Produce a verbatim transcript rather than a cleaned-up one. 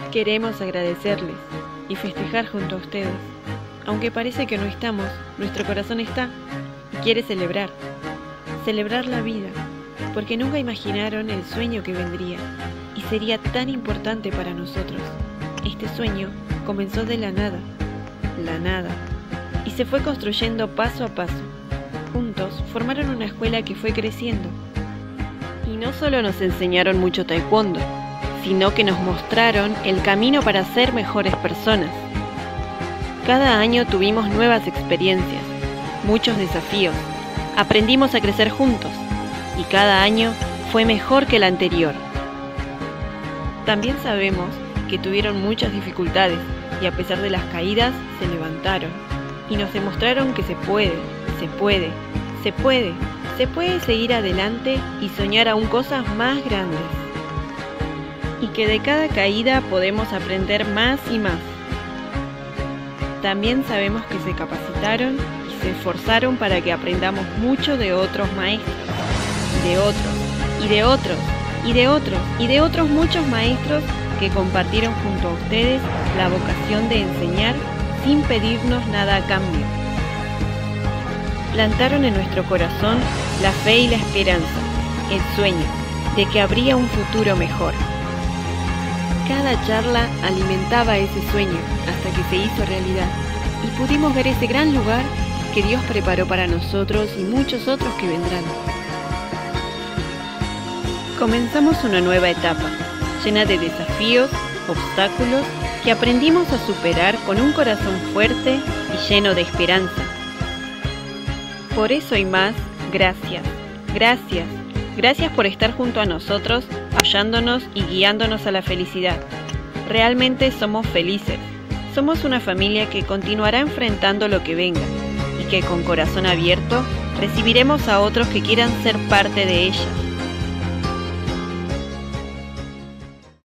Queremos agradecerles y festejar junto a ustedes. Aunque parece que no estamos, nuestro corazón está y quiere celebrar. Celebrar la vida, porque nunca imaginaron el sueño que vendría y sería tan importante para nosotros. Este sueño comenzó de la nada, la nada, y se fue construyendo paso a paso. Juntos formaron una escuela que fue creciendo. Y no solo nos enseñaron mucho taekwondo, sino que nos mostraron el camino para ser mejores personas. Cada año tuvimos nuevas experiencias, muchos desafíos, aprendimos a crecer juntos, y cada año fue mejor que el anterior. También sabemos que tuvieron muchas dificultades, y a pesar de las caídas, se levantaron, y nos demostraron que se puede, se puede, se puede, se puede seguir adelante y soñar aún cosas más grandes. Y que de cada caída podemos aprender más y más. También sabemos que se capacitaron y se esforzaron para que aprendamos mucho de otros maestros, de otros, y de otros, y de otros, y de otros muchos maestros que compartieron junto a ustedes la vocación de enseñar sin pedirnos nada a cambio. Plantaron en nuestro corazón la fe y la esperanza, el sueño de que habría un futuro mejor. Cada charla alimentaba ese sueño hasta que se hizo realidad y pudimos ver ese gran lugar que Dios preparó para nosotros y muchos otros que vendrán. Comenzamos una nueva etapa, llena de desafíos, obstáculos, que aprendimos a superar con un corazón fuerte y lleno de esperanza. Por eso y más, gracias, gracias, gracias por estar junto a nosotros, apoyándonos y guiándonos a la felicidad. Realmente somos felices. Somos una familia que continuará enfrentando lo que venga y que con corazón abierto recibiremos a otros que quieran ser parte de ella.